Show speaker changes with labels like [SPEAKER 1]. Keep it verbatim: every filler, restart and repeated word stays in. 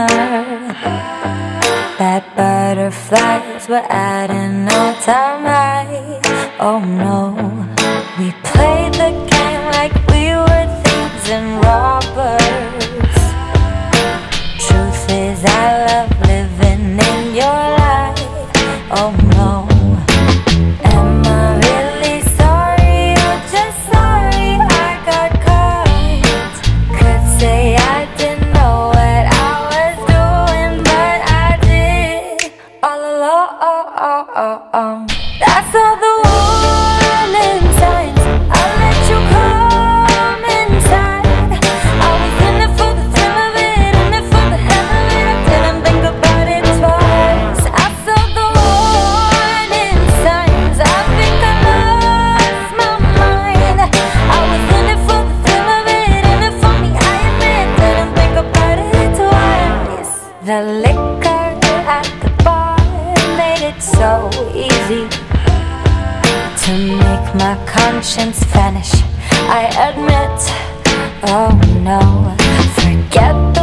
[SPEAKER 1] that butterflies were at an all-time high. Oh no, we played the game like we were thieves and robbers. Truth is I love living in your light. Oh no, am I really sorry or just sorry I got caught? Could say I didn't know what I was doing, but I did all along. That's all the warning signs. I let you come inside. I was in it for the thrill of it, in it for the hell of it. I didn't think about it twice. I saw the warning signs. I think I lost my mind. I was in it for the thrill of it, in it for me, I admit. Didn't think about it twice. The liquor at the bar made it so easy to make my conscience vanish. I admit, oh no, forget